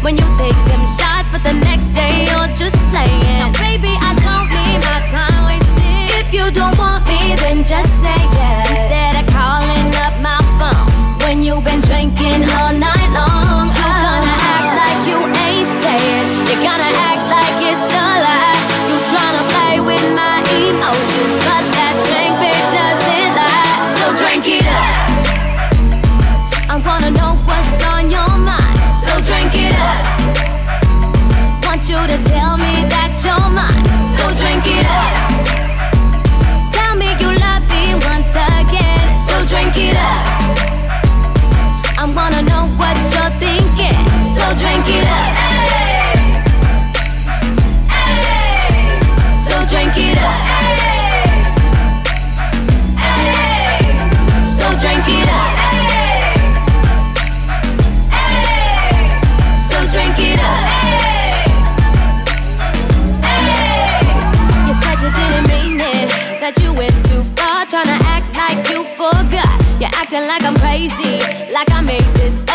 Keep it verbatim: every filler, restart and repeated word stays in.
when you take them shots, but the next day you're just playing. Now baby, I don't need my time wasted. If you don't want me, then just say yes, instead of calling up my phone when you've been drinking all night long. You're gonna act like you ain't saying, you're gonna act like it's a lie. You tryna play with my emotions, but that drink big doesn't lie. So drink it up, I wanna know what's on your mind. So drink it up, want you to tell me that you're mine. So drink it up, tell me you love me once again. So drink it up, I wanna know what you're thinking. So drink it up, so drink it up, so drink it up, so drink it up. You said you didn't mean it, that you went too far, tryna act like you forgot. You're acting like I'm crazy, like I made this